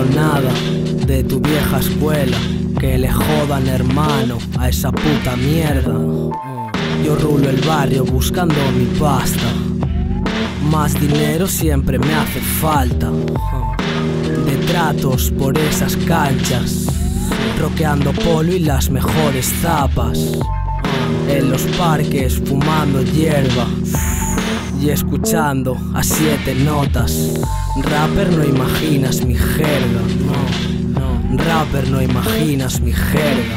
quiero nada de tu vieja escuela. Que le jodan, hermano, a esa puta mierda. Yo rulo el barrio buscando mi pasta. Más dinero siempre me hace falta. De tratos por esas canchas, roqueando polo y las mejores zapas. En los parques fumando hierba y escuchando a 7 notas. Rapper, no imaginas mi jerga. Rapper, no imaginas mi jerga.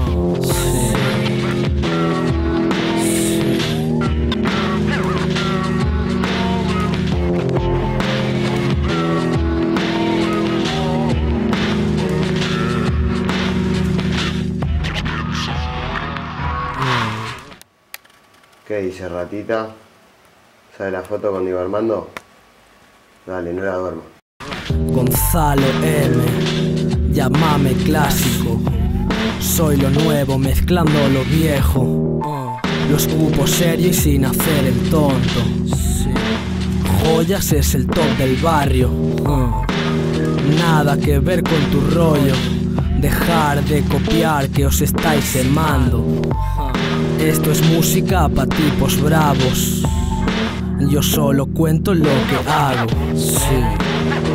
¿Qué dice, ratita? ¿Sabe la foto con Diego Armando? Dale, no la duerma. Gonzalo M, llámame clásico. Soy lo nuevo mezclando lo viejo. Lo escupo serio y sin hacer el tonto. Joyas es el top del barrio. Nada que ver con tu rollo. Dejar de copiar que os estáis quemando. Esto es música pa' tipos bravos. Yo solo cuento lo que hago. Sí.